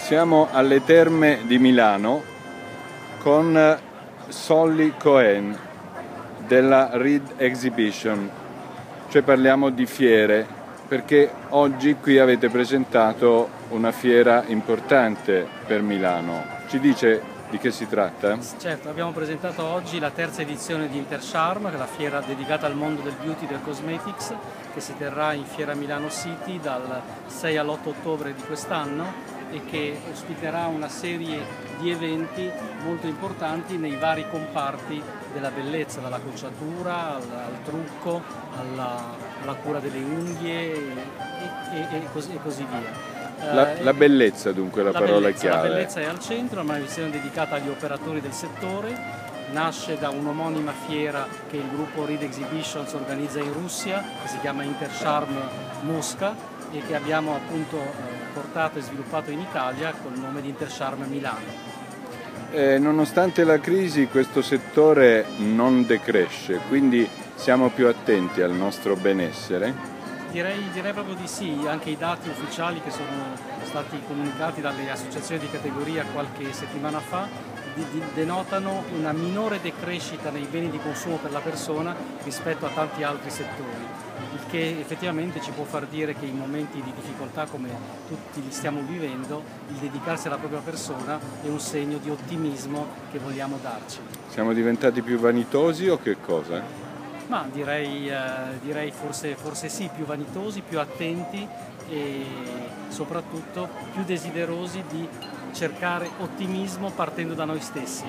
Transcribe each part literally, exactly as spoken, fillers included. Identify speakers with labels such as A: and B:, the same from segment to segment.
A: Siamo alle Terme di Milano con Solly Cohen della Reed Exhibition, cioè parliamo di fiere, perché oggi qui avete presentato una fiera importante per Milano. Ci dice di che si tratta?
B: Certo, abbiamo presentato oggi la terza edizione di Intercharm, che è la fiera dedicata al mondo del beauty e del cosmetics, che si terrà in Fiera Milano City dal sei all'otto ottobre di quest'anno e che ospiterà una serie di eventi molto importanti nei vari comparti della bellezza, dalla conciatura al, al trucco, alla, alla cura delle unghie e, e, e, così, e così via.
A: La, la bellezza dunque, la, la parola
B: bellezza,
A: chiave.
B: La bellezza è al centro, è una manifestazione dedicata agli operatori del settore, nasce da un'omonima fiera che il gruppo Reed Exhibitions organizza in Russia, che si chiama Intercharm Mosca e che abbiamo appunto eh, portato e sviluppato in Italia col nome di Intercharm Milano.
A: Eh, nonostante la crisi questo settore non decresce, quindi siamo più attenti al nostro benessere?
B: Direi, direi proprio di sì, anche i dati ufficiali che sono stati comunicati dalle associazioni di categoria qualche settimana fa di, di, denotano una minore decrescita nei beni di consumo per la persona rispetto a tanti altri settori, il che effettivamente ci può far dire che in momenti di difficoltà come tutti li stiamo vivendo, il dedicarsi alla propria persona è un segno di ottimismo che vogliamo darci.
A: Siamo diventati più vanitosi o che cosa?
B: Ma direi, eh, direi forse, forse sì, più vanitosi, più attenti e soprattutto più desiderosi di cercare ottimismo partendo da noi stessi.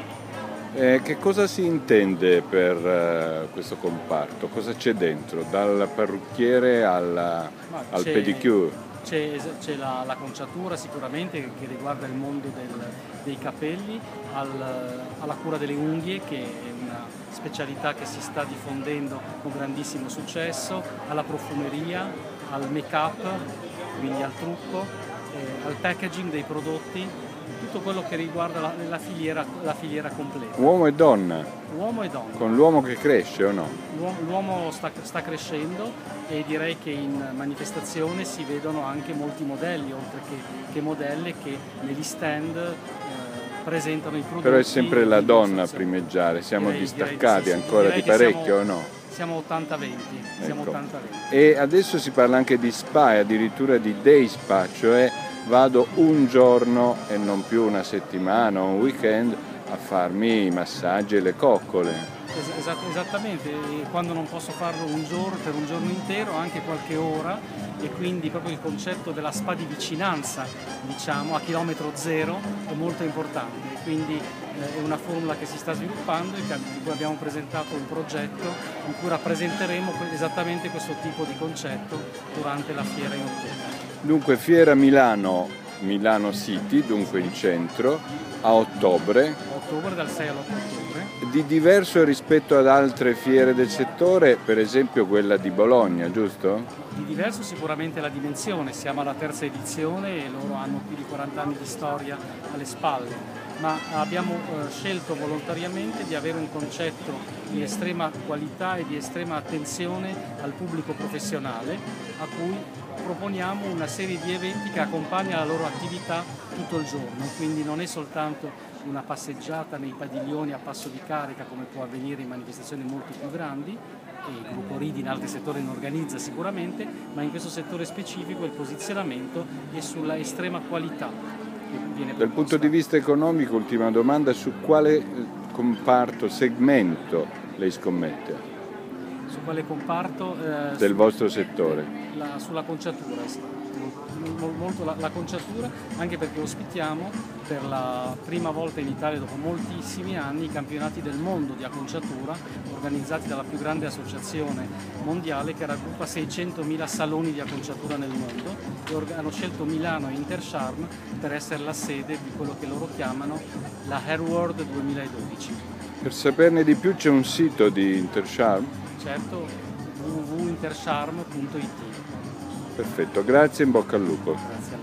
A: Eh, che cosa si intende per uh, questo comparto? Cosa c'è dentro? Dal parrucchiere alla, al pedicure?
B: C'è, c'è la, la conciatura sicuramente che riguarda il mondo del, dei capelli, al, alla cura delle unghie che è una specialità che si sta diffondendo con grandissimo successo, alla profumeria, al make-up, quindi al trucco, eh, al packaging dei prodotti, tutto quello che riguarda la, la, filiera, la filiera completa.
A: Uomo e donna?
B: Uomo e donna.
A: Con l'uomo che cresce o no?
B: L'uomo sta, sta crescendo e direi che in manifestazione si vedono anche molti modelli, oltre che, che modelle che negli stand eh, presentano i prodotti.
A: Però è sempre la donna a primeggiare, siamo direi, distaccati direi, sì, sì, ancora di parecchio siamo, o no?
B: Siamo ottanta venti, ecco. Siamo ottanta venti.
A: E adesso si parla anche di spa, addirittura di day spa, cioè vado un giorno e non più una settimana o un weekend a farmi i massaggi e le coccole.
B: Esat esattamente, e quando non posso farlo un giorno, per un giorno intero, anche qualche ora, e quindi proprio il concetto della spa di vicinanza, diciamo, a chilometro zero è molto importante, quindi eh, è una formula che si sta sviluppando e di cui abbiamo presentato un progetto in cui rappresenteremo esattamente questo tipo di concetto durante la fiera in ottobre.
A: Dunque Fiera Milano, Milano City, dunque in centro, a ottobre.
B: Ottobre, dal sei all'otto ottobre.
A: Di diverso rispetto ad altre fiere del settore, per esempio quella di Bologna, giusto?
B: Di diverso sicuramente la dimensione, siamo alla terza edizione e loro hanno più di quaranta anni di storia alle spalle, ma abbiamo eh, scelto volontariamente di avere un concetto di estrema qualità e di estrema attenzione al pubblico professionale, a cui proponiamo una serie di eventi che accompagna la loro attività tutto il giorno, quindi non è soltanto una passeggiata nei padiglioni a passo di carica come può avvenire in manifestazioni molto più grandi, e il gruppo Reed in altri settori ne organizza sicuramente, ma in questo settore specifico il posizionamento è sulla estrema qualità che viene proposta.
A: Dal punto di vista economico, ultima domanda, su quale comparto, segmento lei scommette?
B: Su quale comparto? Eh,
A: del
B: su,
A: vostro settore?
B: La, sulla conciatura, sì. Molto la, la conciatura, anche perché ospitiamo per la prima volta in Italia dopo moltissimi anni i campionati del mondo di acconciatura organizzati dalla più grande associazione mondiale che raggruppa seicentomila saloni di acconciatura nel mondo e hanno scelto Milano e Intercharm per essere la sede di quello che loro chiamano la Hair World duemiladodici.
A: Per saperne di più c'è un sito di Intercharm?
B: Certo, w w w punto intercharm punto it.
A: Perfetto, grazie, in bocca al lupo.
B: Grazie.